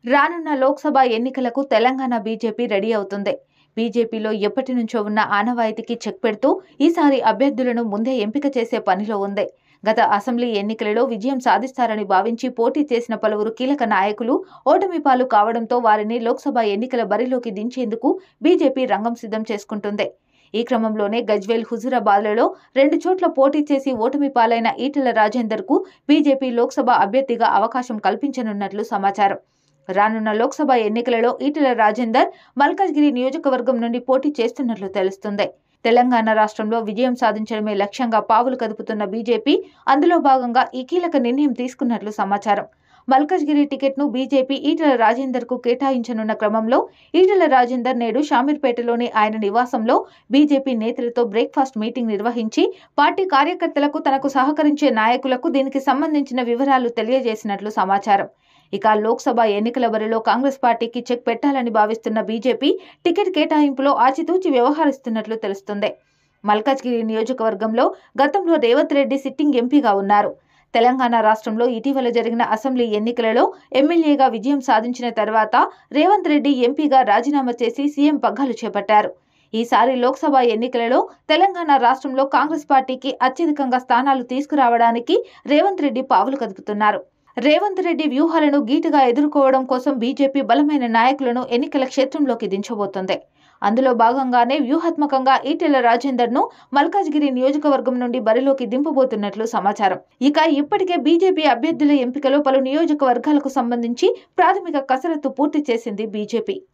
రానున్న లోక్సభ ఎన్నికలకు Telangana BJP ready అవుతుంది. బీజేపీలో ఎప్పటి నుంచో ఉన్న ఆనవాయితీకి చెక్ పెడుతూ ఈసారి అభ్యర్థులను ముందే ఎంపిక చేసే పనిలో ఉంది. గత అసెంబ్లీ ఎన్నికలలో విజయం సాధిస్తారని భావించి పోటీ చేసిన పలువురు కీలక నాయకులు ఓటమి పాలు కావడంతో వారిని లోక్సభ ఎన్నికల బరిలోకి దించేందుకు బీజేపీ రంగం సిద్ధం చేసుకుంటుంది. ఈ క్రమంలోనే గజ్వేల్, హుజూరాబాద్లలో 2 చోట్ల పోటీ చేసి ఓటమి పాలైన ఈటెల రాజేందర్ కు బీజేపీ లోక్సభ అభ్యర్థిగా అవకాశం కల్పించనున్నట్లు సమాచారం. రానున్న లోక్సభ ఎన్నికలలో ఈటెల రాజేందర్ మల్కాజ్గిరి నియోజకవర్గం నుండి పోటీ చేస్తున్నట్లు తెలుస్తుంది. తెలంగాణ రాష్ట్రంలో విజయం సాధించడమే లక్ష్యంగా పావులు కదుపుతున్న బీజేపీ అందులో భాగంగా ఈ కీలక నిర్ణయం తీసుకున్నట్లు సమాచారం. మల్కాజ్గిరి టికెట్ను బీజేపీ ఈటెల రాజేందర్ కు కేటాయించనున్న క్రమంలో ఈటెల రాజేందర్ నేడు షామీర్పేటలోని ఆయన నివాసంలో బీజేపీ నేతలతో బ్రేక్ఫాస్ట్ మీటింగ్ నిర్వహించి పార్టీ కార్యకర్తలకు, తనకు సహకరించే నాయకులకు దీనికి సంబంధించిన వివరాలు తెలియజేసినట్లు సమాచారం. ఇక లోక్సభ ఎన్నికల బరిలో కాంగ్రెస్ పార్టీకి చెక్ పెట్టాలని భావిస్తున్న బీజేపీ టికెట్ కేటాయింపులో ఆచితూచి వ్యవహరిస్తున్నట్లు తెలుస్తుంది. మల్కాజ్గిరి నియోజకవర్గంలో గతంలో రేవంత్ రెడ్డి సిట్టింగ్ ఎంపీగా ఉన్నారు. తెలంగాణ రాష్ట్రంలో ఇటీవల జరిగిన అసెంబ్లీ ఎన్నికలలో ఎమ్మెల్యేగా విజయం సాధించిన తర్వాత రేవంత్ రెడ్డి ఎంపీగా రాజీనామా చేసి సీఎం పగ్గాలు చేపట్టారు. ఈసారి లోక్సభ ఎన్నికలలో తెలంగాణ రాష్ట్రంలో కాంగ్రెస్ పార్టీకి అత్యధికంగా స్థానాలు తీసుకురావడానికి రేవంత్ రెడ్డి పావులు కదుపుతున్నారు. రేవంత్ రెడ్డి వ్యూహాలను గీటుగా ఎదుర్కోవడం కోసం బీజేపీ బలమైన నాయకులను ఎన్నికల క్షేత్రంలోకి దించబోతోంది. అందులో భాగంగానే వ్యూహాత్మకంగా ఈటెల రాజేందర్ ను మల్కాజ్గిరి నియోజకవర్గం నుండి బరిలోకి దింపబోతున్నట్లు సమాచారం. ఇక ఇప్పటికే బీజేపీ అభ్యర్థుల ఎంపికలో పలు నియోజకవర్గాలకు సంబంధించి ప్రాథమిక కసరత్తు పూర్తి చేసింది బీజేపీ.